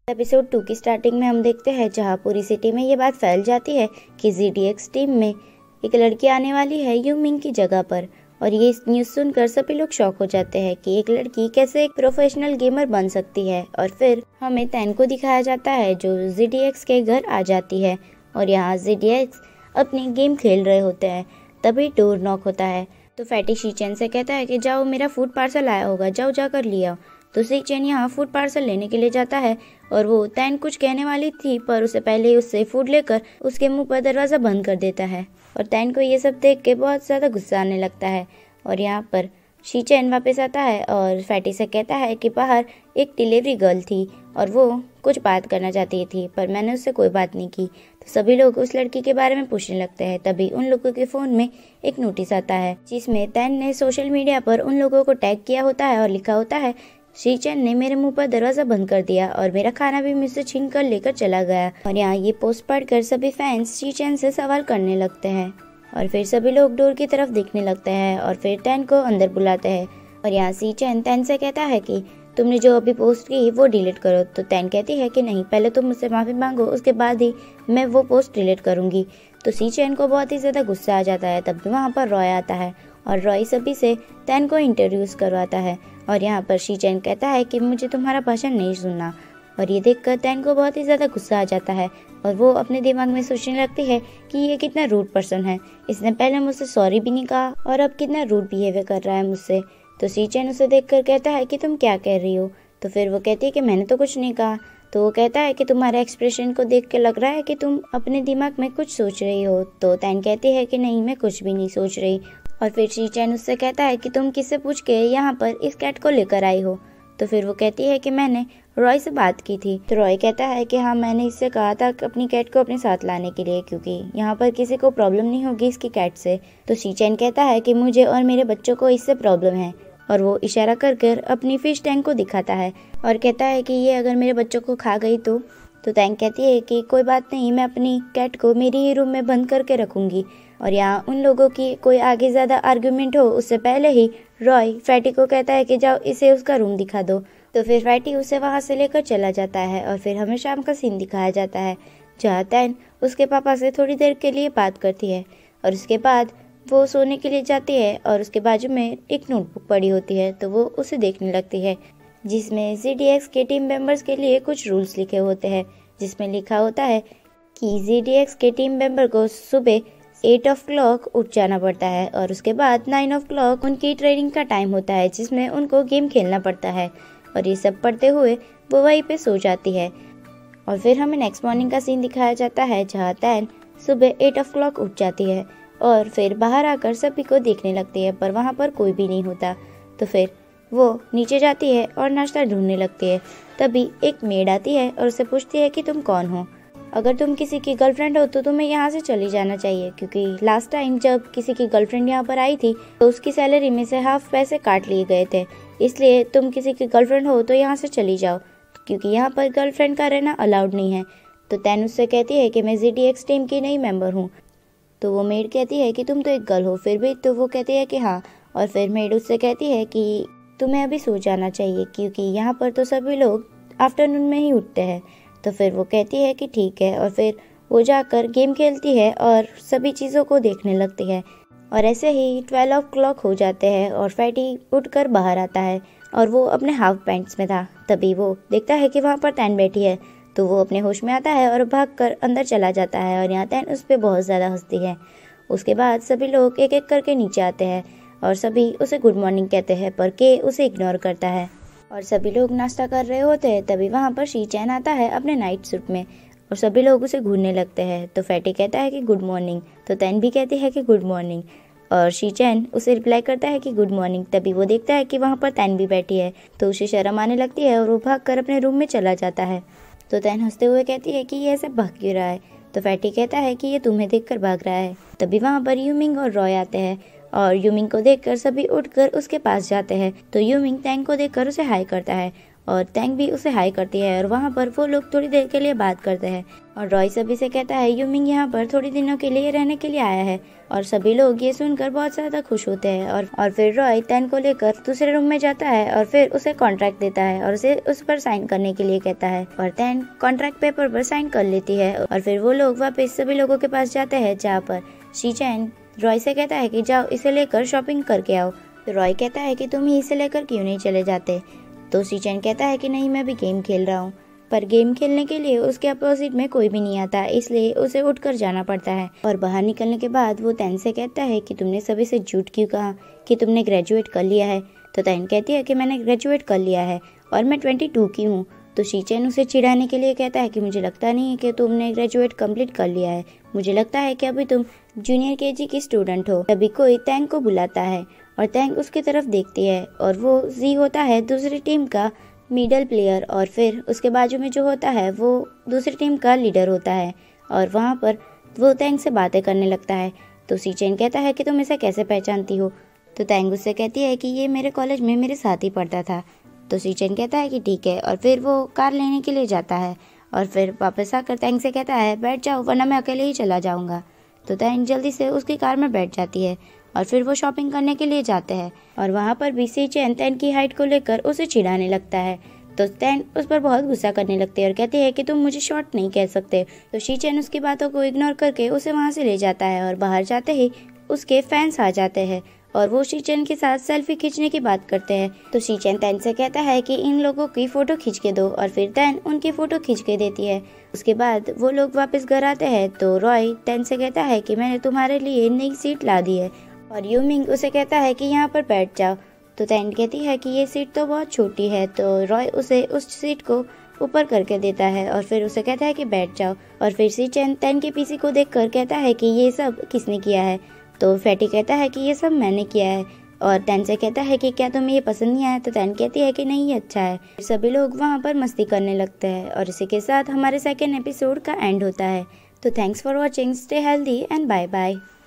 Episode 2 की starting में हम देखते हैं जहाँ पूरी सिटी में ये बात फैल जाती है कि ZDX टीम में एक लड़की आने वाली है यूमिंग की जगह पर। और ये न्यूज़ सुनकर सभी लोग शॉक हो जाते हैं कि एक लड़की कैसे एक प्रोफेशनल गेमर बन सकती है। और फिर हमें तैन को दिखाया जाता है जो ZDX के घर आ जाती है और यहाँ ZDX अपनी गेम खेल रहे होते हैं। तभी डोर नॉक होता है तो फैटी शीचेन से कहता है कि जाओ, मेरा फूड पार्सल आया होगा, जाओ जाकर ले आओ। तो शीचेन यहाँ फूड पार्सल लेने के लिए जाता है और वो तैन कुछ कहने वाली थी पर उससे पहले ही उससे फूड लेकर उसके मुंह पर दरवाज़ा बंद कर देता है। और तैन को ये सब देख के बहुत ज़्यादा गुस्सा आने लगता है। और यहाँ पर शीचेन वापस आता है और फैटी से कहता है कि बाहर एक डिलीवरी गर्ल थी और वो कुछ बात करना चाहती थी पर मैंने उससे कोई बात नहीं की। तो सभी लोग उस लड़की के बारे में पूछने लगते हैं। तभी उन लोगों के फ़ोन में एक नोटिस आता है जिसमें तैन ने सोशल मीडिया पर उन लोगों को टैग किया होता है और लिखा होता है, शीचेन ने मेरे मुंह पर दरवाज़ा बंद कर दिया और मेरा खाना भी मुझसे छीन कर लेकर चला गया। और यहाँ ये पोस्ट पढ़कर सभी फैंस शीचेन से सवाल करने लगते हैं और फिर सभी लोग डोर की तरफ देखने लगते हैं और फिर तैन को अंदर बुलाते हैं। और यहाँ शीचेन तैन से कहता है कि तुमने जो अभी पोस्ट की वो डिलीट करो। तो तैन कहती है कि नहीं, पहले तुम मुझसे माफ़ी मांगो, उसके बाद ही मैं वो पोस्ट डिलीट करूँगी। तो शीचेन को बहुत ही ज़्यादा गुस्सा आ जाता है। तब वहाँ पर रॉय आता है और रॉय सभी से तैन को इंट्रोड्यूस करवाता है। और यहाँ पर शीचेन कहता है कि मुझे तुम्हारा भाषण नहीं सुनना। और ये देखकर तैन को बहुत ही ज़्यादा गुस्सा आ जाता है और वो अपने दिमाग में सोचने लगती है कि ये कितना रूड पर्सन है, इसने पहले मुझसे सॉरी भी नहीं कहा और अब कितना रूड बिहेवियर कर रहा है मुझसे। तो शीचेन उसे देखकर कहता है कि तुम क्या कह रही हो। तो फिर वो कहती है कि मैंने तो कुछ नहीं कहा। तो वो कहता है कि तुम्हारे एक्सप्रेशन को देख के लग रहा है कि तुम अपने दिमाग में कुछ सोच रही हो। तो तैन कहती है कि नहीं, मैं कुछ भी नहीं सोच रही। और फिर शीचेन उससे कहता है कि तुम किससे पूछ के यहाँ पर इस कैट को लेकर आई हो। तो फिर वो कहती है कि मैंने रॉय से बात की थी। तो रॉय कहता है कि हाँ, मैंने इससे कहा था अपनी कैट को अपने साथ लाने के लिए क्योंकि यहाँ पर किसी को प्रॉब्लम नहीं होगी इसकी कैट से। तो शीचेन कहता है कि मुझे और मेरे बच्चों को इससे प्रॉब्लम है और वो इशारा कर कर अपनी फिश टैंक को दिखाता है और कहता है कि ये अगर मेरे बच्चों को खा गई तो टैंक कहती है कि कोई बात नहीं, मैं अपनी कैट को मेरी ही रूम में बंद करके रखूँगी। और यहाँ उन लोगों की कोई आगे ज़्यादा आर्ग्यूमेंट हो उससे पहले ही रॉय फैटी को कहता है कि जाओ इसे उसका रूम दिखा दो। तो फिर फैटी उसे वहाँ से लेकर चला जाता है और फिर हमें शाम का सीन दिखाया जाता है जहाँ तैन उसके पापा से थोड़ी देर के लिए बात करती है और उसके बाद वो सोने के लिए जाती है और उसके बाजू में एक नोटबुक पड़ी होती है तो वो उसे देखने लगती है जिसमें ZDX के टीम मेंबर्स के लिए कुछ रूल्स लिखे होते हैं जिसमें लिखा होता है कि ZDX के टीम मेंबर को सुबह 8 o'clock उठ जाना पड़ता है और उसके बाद 9 o'clock उनकी ट्रेनिंग का टाइम होता है जिसमें उनको गेम खेलना पड़ता है। और ये सब पढ़ते हुए वो वहीं पे सो जाती है। और फिर हमें नेक्स्ट मॉर्निंग का सीन दिखाया जाता है जहाँ तैन सुबह 8 o'clock उठ जाती है और फिर बाहर आकर सभी को देखने लगती है पर वहाँ पर कोई भी नहीं होता। तो फिर वो नीचे जाती है और नाश्ता ढूंढने लगती है। तभी एक मेड आती है और उससे पूछती है कि तुम कौन हो, अगर तुम किसी की गर्लफ्रेंड हो तो तुम्हें यहाँ से चली जाना चाहिए क्योंकि लास्ट टाइम जब किसी की गर्लफ्रेंड यहाँ पर आई थी तो उसकी सैलरी में से हाफ पैसे काट लिए गए थे, इसलिए तुम किसी की गर्लफ्रेंड हो तो यहाँ से चली जाओ क्योंकि यहाँ पर गर्लफ्रेंड का रहना अलाउड नहीं है। तो तैन उससे कहती है कि मैं ZDX टीम की नई मेंबर हूँ। तो वो मेड कहती है कि तुम तो एक गर्ल हो फिर भी। तो वो कहती है कि हाँ। और फिर मेड उससे कहती है कि तुम्हें अभी सो जाना चाहिए क्योंकि यहाँ पर तो सभी लोग आफ्टरनून में ही उठते हैं। तो फिर वो कहती है कि ठीक है और फिर वो जाकर गेम खेलती है और सभी चीज़ों को देखने लगती है। और ऐसे ही 12 o'clock हो जाते हैं और फैटी उठकर बाहर आता है और वो अपने हाफ पैंट्स में था। तभी वो देखता है कि वहाँ पर तैन बैठी है तो वो अपने होश में आता है और भागकर अंदर चला जाता है और यहाँ तैन उस पर बहुत ज़्यादा हंसती है। उसके बाद सभी लोग एक एक करके नीचे आते हैं और सभी उसे गुड मॉर्निंग कहते हैं पर के उसे इग्नोर करता है और सभी लोग नाश्ता कर रहे होते हैं। तभी वहाँ पर शीचेन आता है अपने नाइट सूट में और सभी लोग उसे घूरने लगते हैं। तो फैटी कहता है कि गुड मॉर्निंग। तो तैन भी कहती है कि गुड मॉर्निंग और शीचेन उसे रिप्लाई करता है कि गुड मॉर्निंग। तभी वो देखता है कि वहाँ पर तैन भी बैठी है तो उसे शर्म आने लगती है और वो भाग अपने रूम में चला जाता है। तो तैन हंसते हुए कहती है कि ये ऐसे भाग क्यों रहा है। तो फैटी कहता है कि ये तुम्हें देखकर भाग रहा है। तभी वहाँ पर यूमिंग और रॉय आते हैं और यूमिंग को देखकर सभी उठकर उसके पास जाते हैं। तो यूमिंग तैन को देखकर उसे हाई करता है और टैंग भी उसे हाई करती है और वहाँ पर वो लोग थोड़ी देर के लिए बात करते हैं और रॉय सभी से कहता है यूमिंग यहाँ पर थोड़ी दिनों के लिए रहने के लिए आया है और सभी लोग ये सुनकर बहुत ज़्यादा खुश होते हैं और फिर रॉय टैन को लेकर दूसरे रूम में जाता है और फिर उसे कॉन्ट्रैक्ट देता है और उसे उस पर साइन करने के लिए कहता है और टैन कॉन्ट्रैक्ट पेपर पर साइन कर लेती है और फिर वो लोग वापस सभी लोगों के पास जाते हैं जहाँ पर शी-चैन रॉय से कहता है कि जाओ इसे लेकर शॉपिंग करके आओ। तो रॉय कहता है कि तुम ही इसे लेकर क्यों नहीं चले जाते। तो शी-चैन कहता है कि नहीं मैं भी गेम खेल रहा हूँ, पर गेम खेलने के लिए उसके अपोजिट में कोई भी नहीं आता, इसलिए उसे उठकर जाना पड़ता है। और बाहर निकलने के बाद वो टैन से कहता है कि तुमने सभी से झूठ क्यों कहा कि तुमने ग्रेजुएट कर लिया है। तो टैन कहती है कि मैंने ग्रेजुएट कर लिया है और मैं 22 की हूँ। तो शी-चैन उसे चिढ़ाने के लिए कहता है कि मुझे लगता नहीं है कि तुमने ग्रेजुएट कंप्लीट कर लिया है, मुझे लगता है कि अभी तुम जूनियर केजी की स्टूडेंट हो। तभी कोई टैंग को बुलाता है और टैंग उसकी तरफ देखती है और वो जी होता है दूसरी टीम का मिडल प्लेयर और फिर उसके बाजू में जो होता है वो दूसरी टीम का लीडर होता है और वहाँ पर वो टैंग से बातें करने लगता है। तो शी-चैन कहता है कि तुम इसे कैसे पहचानती हो। तो टैंग उससे कहती है कि ये मेरे कॉलेज में मेरे साथ ही पढ़ता था। तो शी-चैन कहता है कि ठीक है और फिर वो कार लेने के लिए जाता है और फिर वापस आकर टैंग से कहता है बैठ जाओ वरना मैं अकेले ही चला जाऊँगा। तो टैंग जल्दी से उसकी कार में बैठ जाती है और फिर वो शॉपिंग करने के लिए जाते हैं और वहाँ पर भी शी-चैन टैन की हाइट को लेकर उसे चिढ़ाने लगता है। तो टैन उस पर बहुत गुस्सा करने लगती है और कहती है कि तुम मुझे शॉर्ट नहीं कह सकते। तो शी-चैन उसकी बातों को इग्नोर करके उसे वहाँ से ले जाता है और बाहर जाते ही उसके फैंस आ जाते हैं और वो शी-चैन के साथ सेल्फी खींचने की बात करते हैं। तो शी-चैन टैन से कहता है कि इन लोगों की फ़ोटो खींच के दो और फिर टैन उनकी फ़ोटो खींच के देती है। उसके बाद वो लोग वापस घर आते हैं तो रॉय टैन से कहता है कि मैंने तुम्हारे लिए नई सीट ला दी है और यूमिंग उसे कहता है कि यहाँ पर बैठ जाओ। तो टैन कहती है कि ये सीट तो बहुत छोटी है। तो रॉय उसे उस सीट को ऊपर करके देता है और फिर उसे कहता है कि बैठ जाओ और फिर शी-चैन टैन के पीसी को देखकर कहता है कि ये सब किसने किया है। तो फैटी कहता है कि ये सब मैंने किया है और टैन से कहता है कि क्या तुम्हें ये पसंद नहीं आया। तो टैन कहती है कि नहीं ये अच्छा है। सभी लोग वहाँ पर मस्ती करने लगते हैं और इसी के साथ हमारे सेकेंड एपिसोड का एंड होता है। तो thanks for watching, stay healthy and bye bye.